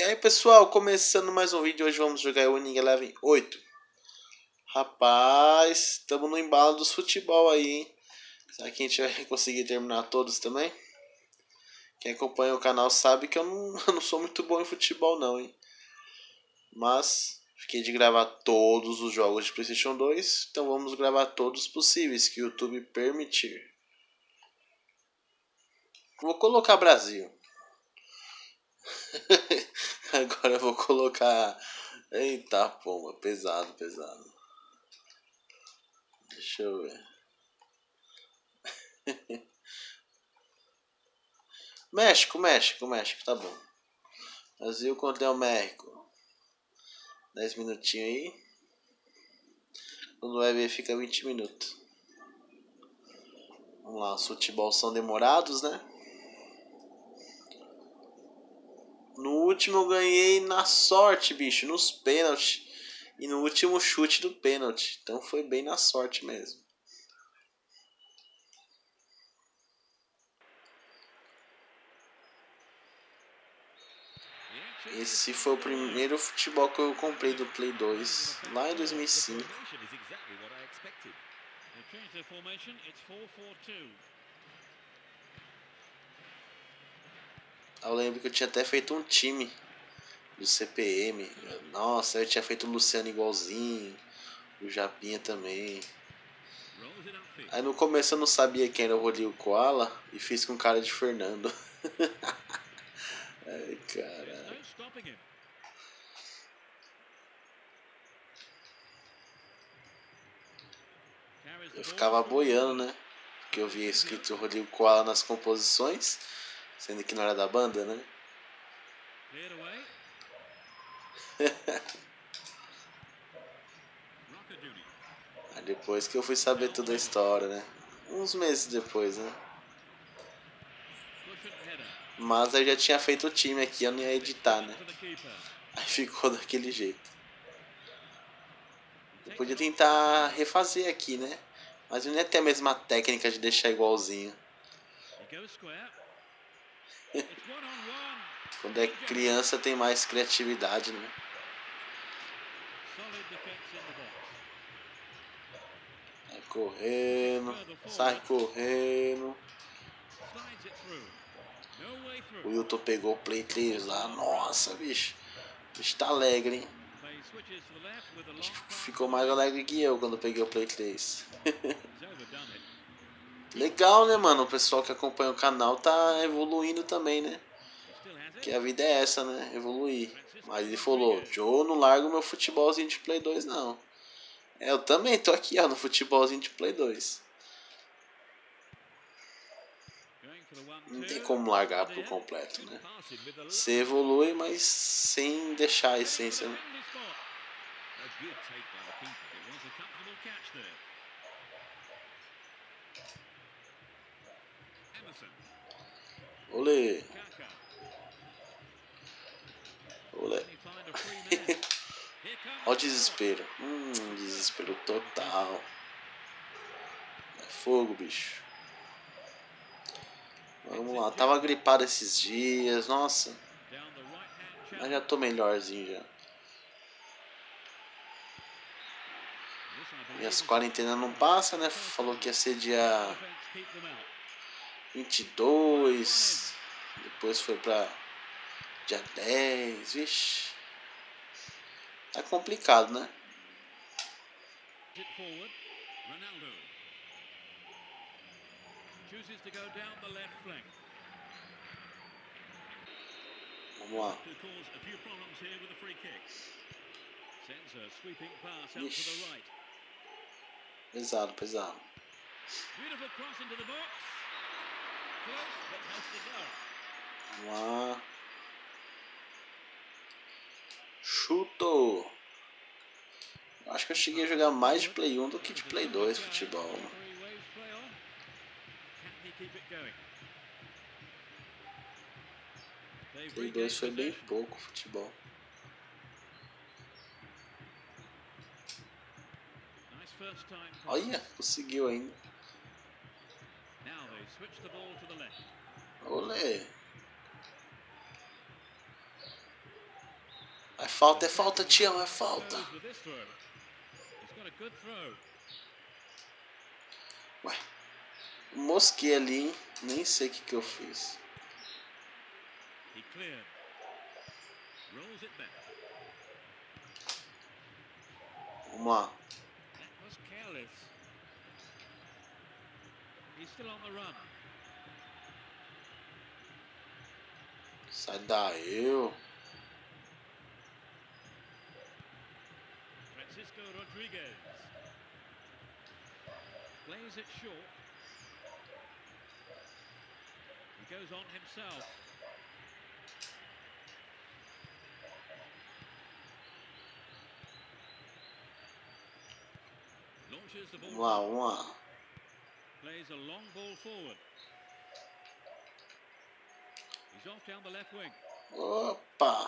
aí pessoal, começando mais um vídeo, hoje vamos jogar o Winning Eleven 8. Rapaz, estamos no embalo dos futebol aí, hein? Será que a gente vai conseguir terminar todos também? Quem acompanha o canal sabe que eu não, eu não sou muito bom em futebol não, hein? Mas fiquei de gravar todos os jogos de PlayStation 2, então vamos gravar todos os possíveis que o YouTube permitir. Vou colocar Brasil. Agora eu vou colocar... Eita, pomba, pesado. Deixa eu ver. México, tá bom. Brasil contra o México. 10 minutinhos aí. Quando vai ver fica 20 minutos. Vamos lá, os futebol são demorados, né? No último eu ganhei na sorte, bicho, nos pênaltis. E no último chute do pênalti. Então foi bem na sorte mesmo. Esse foi o primeiro futebol que eu comprei do Play 2, lá em 2005. Eu lembro que eu tinha até feito um time do CPM. Nossa, eu tinha feito o Luciano igualzinho, o Japinha também. Aí no começo eu não sabia quem era o Rodrigo Koala e fiz com cara de Fernando. Ai, caralho. Eu ficava boiando, né? Porque eu via escrito Rodrigo Koala nas composições, sendo que não era da banda, né? Aí depois que eu fui saber toda a história, né? Uns meses depois, né? Mas eu já tinha feito o time aqui, eu não ia editar, né? Aí ficou daquele jeito. Eu podia tentar refazer aqui, né? Mas não ia ter a mesma técnica de deixar igualzinho. Quando é criança tem mais criatividade, né? Sai correndo. O Wilton pegou o Play 3 lá. Nossa, bicho. O bicho tá alegre, hein? Acho que ficou mais alegre que eu quando peguei o Play 3. Legal, né, mano? O pessoal que acompanha o canal tá evoluindo também, né? Que a vida é essa, né? Evoluir. Mas ele falou, Joe, não largo meu futebolzinho de Play 2, não. É, eu também tô aqui, ó, no futebolzinho de Play 2. Não tem como largar por completo, né? Você evolui, mas sem deixar a essência, né? Olê! Olê! Ó o desespero. Desespero total. É fogo, bicho. Vamos lá. Tava gripado esses dias. Nossa. Mas já tô melhorzinho já. E as quarentenas não passam, né? Falou que ia ser dia 22. Depois foi pra dia 10. Vixe. Tá complicado, né? Vamos lá. Ixi. Pesado. Vamos lá. Chutou. Acho que eu cheguei a jogar mais de Play 1 do que de Play 2 futebol. Play 2 foi bem pouco futebol. Olha, conseguiu ainda. Olê. falta, é falta, Tião, é falta. Ué, mosquei ali, hein? Nem sei o que eu fiz. Vamos lá. Sai daí, eu. Francisco Rodriguez plays it short. He goes on himself. Launches the ball. Vamos lá. Plays a long ball forward. He's off down the left wing. Opa!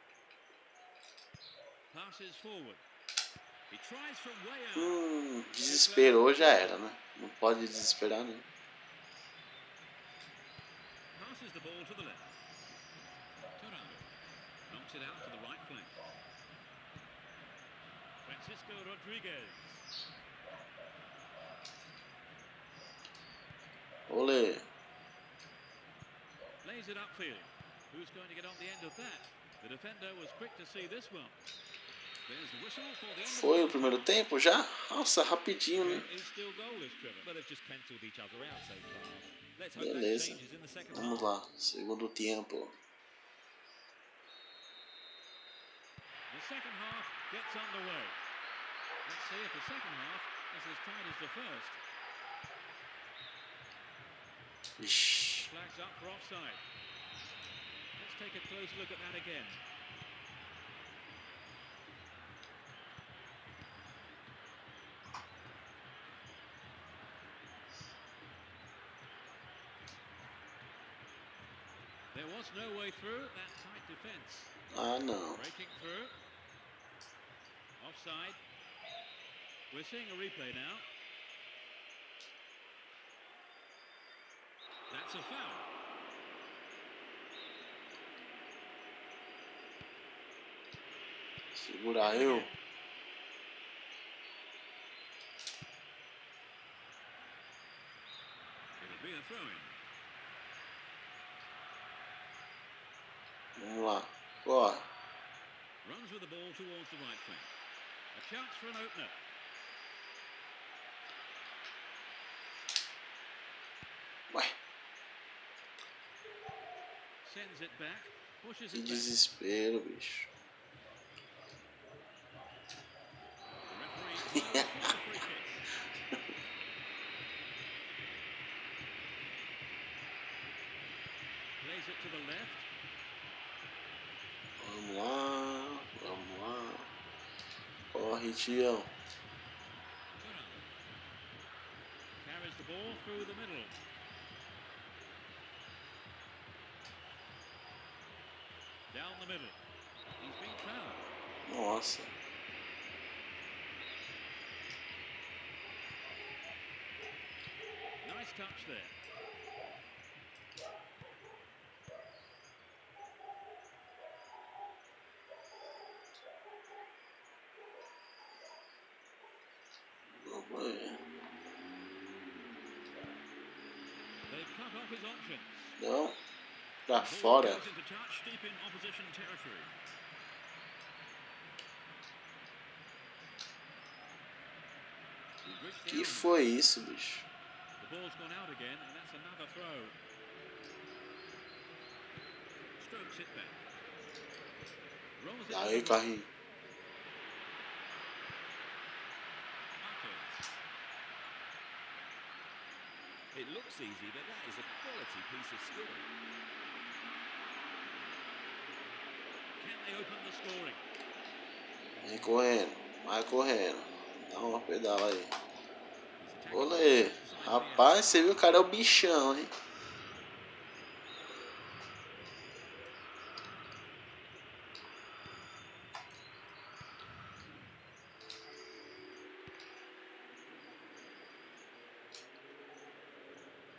Passes forward. He tries from way out. Desesperou, já era, né? Não pode desesperar, né? Passes the ball to the left. Torrado knocks it out to the right flank. Francisco Rodriguez. Olê. Lays it upfield. Who's going to get on the end of that? The defender was quick to see this one. There's the whistle for the end. Foi o primeiro tempo já? Nossa, rapidinho, né? Beleza. Vamos lá, segundo tempo. The second half gets underway. Let's see if the second half is as tight as the first. Ixi. Flags up for offside. Let's take a close look at that again. There was no way through that tight defense. Ah, não. Breaking through. Offside. We're seeing a replay now. That's a foul. Segura eu. It'll be a throw-in. Vamos lá. Bora. Runs with the ball towards the right flank. A chance for an opener. Ué, Sends it back. Pushes que it back. desespero, bicho. The referee blows for the free kick. Plays it to the left. Vamos lá, vamos lá. Corre, Tião. Carries the ball through the middle. Down the middle. He's been fouled. Nossa. Nice touch there. Vamos ver. They've cut off his options. Não. Pra Ball fora. goes into touch deep in opposition territory. He's reached the Que line. foi isso, bicho? The ball's gone out again, and that's another throw. Strokes it back. Rolls it to Aí, the carrinho. Marquez. It looks easy, but that is a quality piece of skill. Can they open the scoring? Vem correndo. Vai correndo. Dá uma pedala aí. He's attacking Olê. inside the area. Rapaz, você viu o cara é o bichão, hein?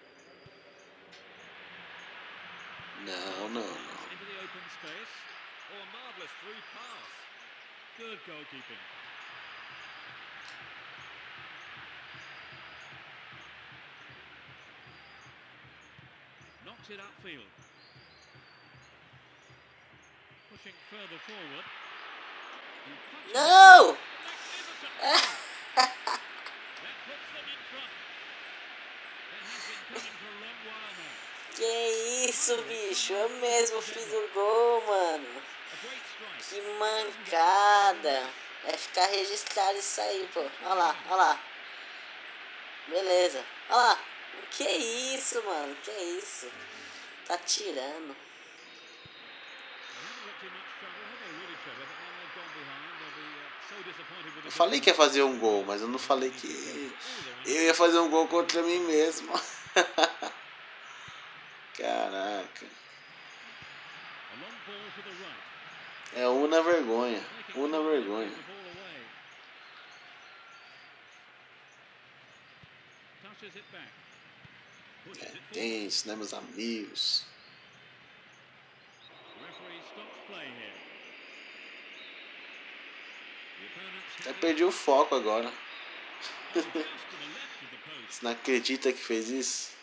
Não, não, não. Into the open space. Oh, a marvellous through pass. Good goalkeeping. Knocks it upfield. Pushing further forward. He punches Não! it. Magnificent goal. That puts them in front. That has been coming for a long while now. Que isso, bicho? Eu mesmo fiz o gol, mano. A great strike. Que mancada. Vai ficar registrado isso aí, pô. Olha lá, olha lá. Beleza. Olha lá. Que isso, mano? Que isso? Tá tirando. They haven't looked in much trouble, have they, really, Trevor? But now they've gone behind, they'll be so disappointed with the Eu falei que ia fazer um gol, mas eu não falei que eu ia fazer um gol contra mim mesmo. Caraca. A long ball to the right. É uma vergonha. Making Uma sure they don't vergonha. give the ball away. Touches it back. Pushes it Tem forward. isso, né, meus amigos? The referee stops play here. The opponent's Até hand perdi o foco agora. just to the left of the post. Você não acredita que fez isso?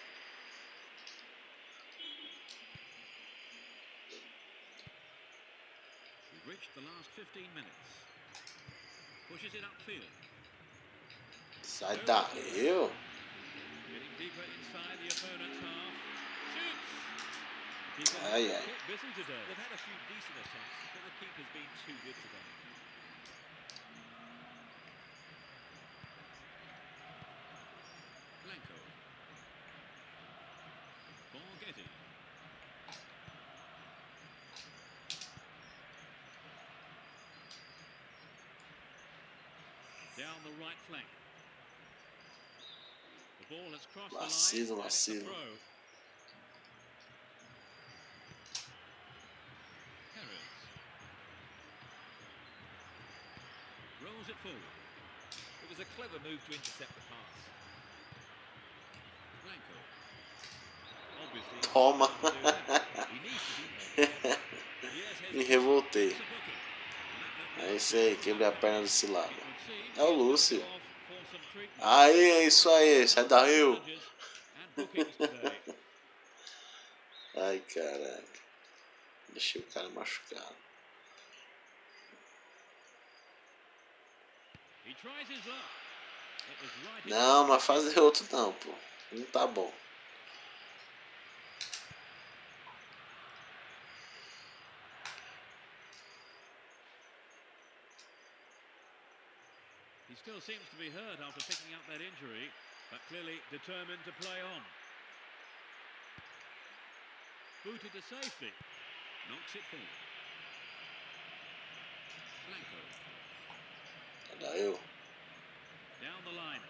We've reached the last 15 minutes. Pushes it upfield. Sai daí, eu. Getting deeper inside the opponent's half. Shoots! Keeper Ai, a ai. bit busy today. They've had a few decent attempts, but the keeper's been too good today. Blanco. Borghetti. Down the right flank. The ball has crossed the Vacilo, line. And it's a vacilo. throw. Perez. Rolls it forward. It was a clever move to intercept the pass. Blanco. Obviously. Toma. He needs to be more. Me revoltei. É isso aí, quebrei a perna desse lado. É o Lúcio. Aí, é isso aí, sai daí. Eu. Ai, caraca. Deixei o cara machucado. Não, não vai fazer outro não, pô. Não tá bom. He still seems to be hurt after picking up that injury, but clearly determined to play on. Booted to safety. Knocks it forward. Blanco. Daí eu. Down the line.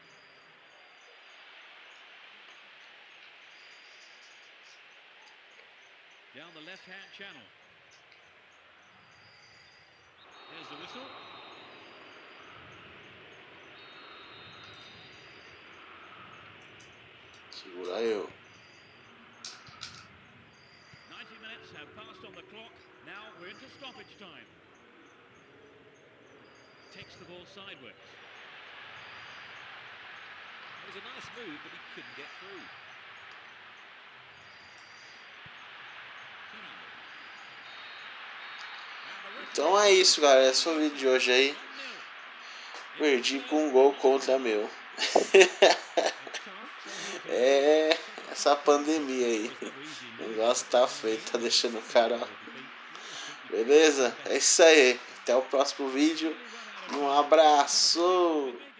Down the left-hand channel. There's the whistle. Segura eu. 90 minutes have passed on the clock. Now we're into stoppage time. Takes the ball sideways. It was a nice move, but he couldn't get through. Então é isso, galera. Esse foi o vídeo de hoje aí. Perdi com um gol contra meu. É, essa pandemia aí. O negócio tá feito, tá deixando o cara. Beleza? É isso aí. Até o próximo vídeo. Um abraço.